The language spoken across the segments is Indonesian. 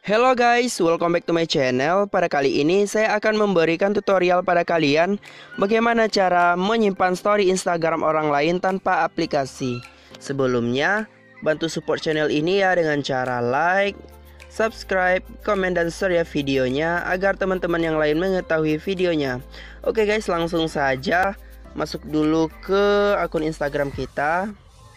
Hello guys, welcome back to my channel. Pada kali ini saya akan memberikan tutorial pada kalian bagaimana cara menyimpan story Instagram orang lain tanpa aplikasi. Sebelumnya, bantu support channel ini ya dengan cara like, subscribe, komen, dan share ya videonya agar teman-teman yang lain mengetahui videonya. Oke guys, langsung saja masuk dulu ke akun Instagram kita.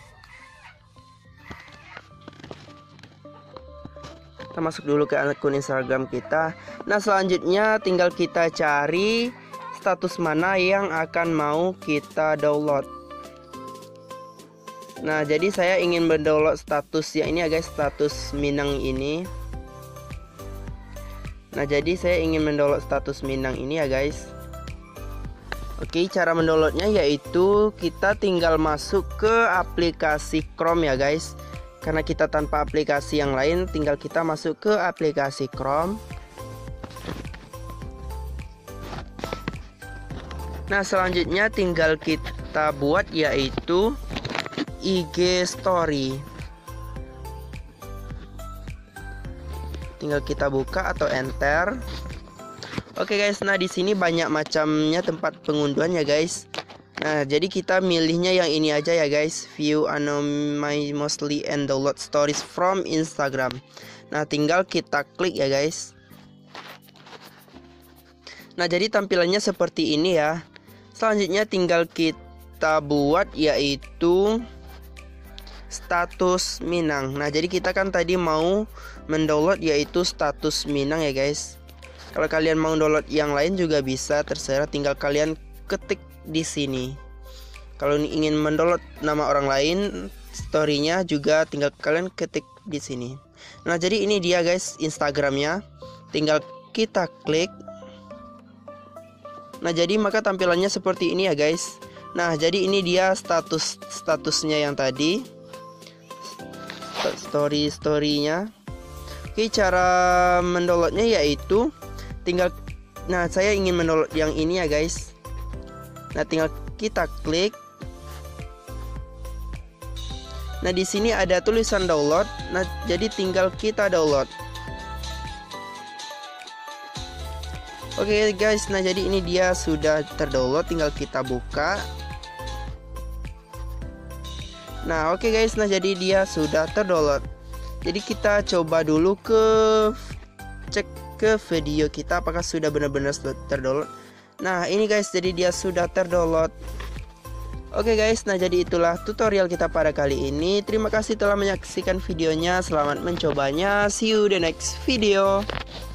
Kita masuk dulu ke akun Instagram kita. Nah, selanjutnya tinggal kita cari status mana yang akan mau kita download. Nah, jadi saya ingin mendownload status ya ini ya guys, status Minang ini. Nah, jadi saya ingin mendownload status Minang ini ya guys. Oke, cara mendownloadnya yaitu kita tinggal masuk ke aplikasi Chrome ya guys. Karena kita tanpa aplikasi yang lain, tinggal kita masuk ke aplikasi Chrome. Nah, selanjutnya tinggal kita buat yaitu IG Story. Tinggal kita buka atau enter. Oke guys, nah di sini banyak macamnya tempat pengunduhan ya guys. Nah, jadi kita milihnya yang ini aja ya guys, view anonymously and download stories from Instagram. Nah, tinggal kita klik ya guys. Nah, jadi tampilannya seperti ini ya. Selanjutnya tinggal kita buat yaitu status Minang. Nah, jadi kita kan tadi mau mendownload yaitu status Minang ya guys. Kalau kalian mau download yang lain juga bisa, terserah, tinggal kalian ketik di sini. Kalau ingin mendownload nama orang lain, storynya juga tinggal kalian ketik di sini. Nah, jadi ini dia guys Instagramnya. Tinggal kita klik. Nah, jadi maka tampilannya seperti ini ya guys. Nah, jadi ini dia statusnya yang tadi. Storynya. Oke, cara mendownloadnya yaitu tinggal. Nah, saya ingin mendownload yang ini ya guys. Nah, tinggal kita klik. Nah, di sini ada tulisan download. Nah, jadi tinggal kita download. Oke guys, nah jadi ini dia sudah terdownload, tinggal kita buka. Nah, oke guys, nah jadi dia sudah terdownload. Jadi kita coba dulu cek ke video kita apakah sudah benar-benar terdownload. Nah, ini guys, jadi dia sudah terdownload. Oke guys, nah jadi itulah tutorial kita pada kali ini. Terima kasih telah menyaksikan videonya. Selamat mencobanya. See you the next video.